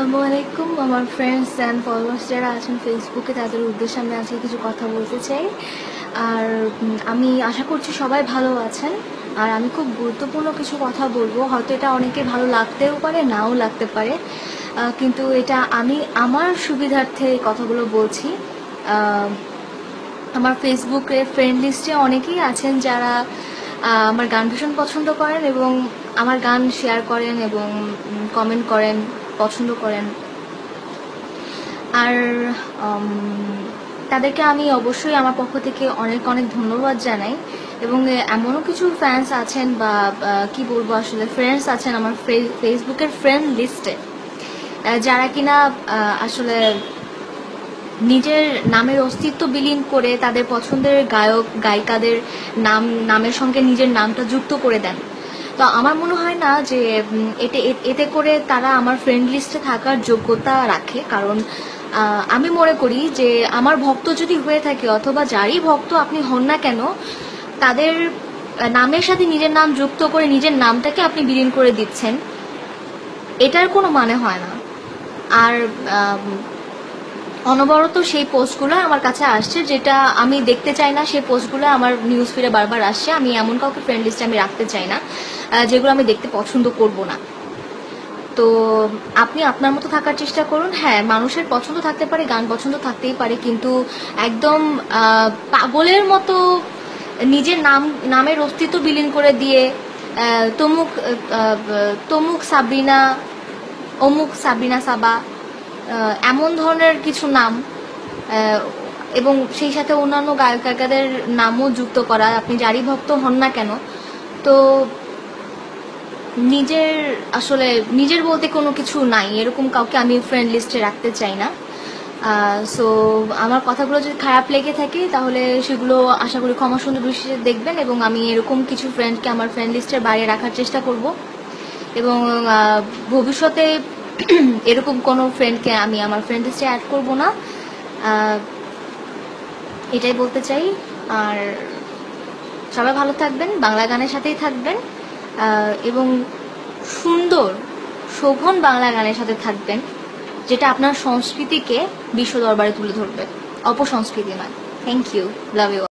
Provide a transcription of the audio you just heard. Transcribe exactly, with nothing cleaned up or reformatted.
আসসালামু আলাইকুম আমার ফ্রেন্ডস অ্যান্ড ফলোয়ার্স যারা আছেন ফেসবুকে, তাদের উদ্দেশ্যে আমি আজকে কিছু কথা বলতে চাই। আর আমি আশা করছি সবাই ভালো আছেন। আর আমি খুব গুরুত্বপূর্ণ কিছু কথা বলবো, হয়তো এটা অনেকে ভালো লাগতেও পারে, নাও লাগতে পারে, কিন্তু এটা আমি আমার সুবিধার্থে কথাগুলো বলছি। আমার ফেসবুকের ফ্রেন্ড লিস্টে অনেকেই আছেন যারা আমার গান ভীষণ পছন্দ করেন এবং আমার গান শেয়ার করেন এবং কমেন্ট করেন, পছন্দ করেন। আর তাদেরকে আমি অবশ্যই আমার পক্ষ থেকে অনেক অনেক ধন্যবাদ জানাই। এবং এমনও কিছু ফ্যান্স আছেন বা কি বলবো আসলে ফ্রেন্ডস আছেন আমার ফেসবুকের ফ্রেন্ড লিস্টে, যারা কিনা আসলে নিজের নামের অস্তিত্ব বিলীন করে তাদের পছন্দের গায়ক গায়িকাদের নাম নামের সঙ্গে নিজের নামটা যুক্ত করে দেন। তো আমার মনে হয় না যে এতে এতে করে তারা আমার ফ্রেন্ড লিস্টে থাকার যোগ্যতা রাখে। কারণ আমি মনে করি যে আমার ভক্ত যদি হয়ে থাকে অথবা যারই ভক্ত আপনি হন না কেন, তাদের নামের সাথে নিজের নাম যুক্ত করে নিজের নামটাকে আপনি বিলীন করে দিচ্ছেন, এটার কোনো মানে হয় না। আর অনবরত সেই পোস্টগুলো আমার কাছে আসছে, যেটা আমি দেখতে চাই না। সেই পোস্টগুলো আমার নিউজ ফিডে বারবার আসছে। আমি এমন কাউকে ফ্রেন্ড লিস্টে আমি রাখতে চাই না যেগুলো আমি দেখতে পছন্দ করব না। তো আপনি আপনার মতো থাকার চেষ্টা করুন। হ্যাঁ, মানুষের পছন্দ থাকতে পারে, গান পছন্দ থাকতেই পারে, কিন্তু একদম পাগলের মতো নিজের নাম নামের অস্তিত্ব বিলীন করে দিয়ে তমুক তমুক সাবরিনা, অমুক সাবরিনা সাবা, এমন ধরনের কিছু নাম এবং সেই সাথে অন্যান্য গায়ক গায়িকাদের নামও যুক্ত করা, আপনি যারই ভক্ত হন না কেন। তো নিজের আসলে নিজের বলতে কোনো কিছু নাই, এরকম কাউকে আমি ফ্রেন্ড লিস্টে রাখতে চাই না। সো আমার কথাগুলো যদি খারাপ লেগে থাকে তাহলে সেগুলো আশা করি ক্ষমা সুন্দর দৃষ্টিতে দেখবেন, এবং আমি এরকম কিছু ফ্রেন্ডকে আমার ফ্রেন্ড লিস্টের বাইরে রাখার চেষ্টা করব, এবং ভবিষ্যতে এরকম কোনো ফ্রেন্ডকে আমি আমার ফ্রেন্ড লিস্টে অ্যাড করব না, এটাই বলতে চাই। আর সবাই ভালো থাকবেন, বাংলা গানের সাথেই থাকবেন, এবং সুন্দর শোভন বাংলা গানের সাথে থাকবেন, যেটা আপনার সংস্কৃতিকে বিশ্ব দরবারে তুলে ধরবে, অপসংস্কৃতি নয়। Thank you, love you.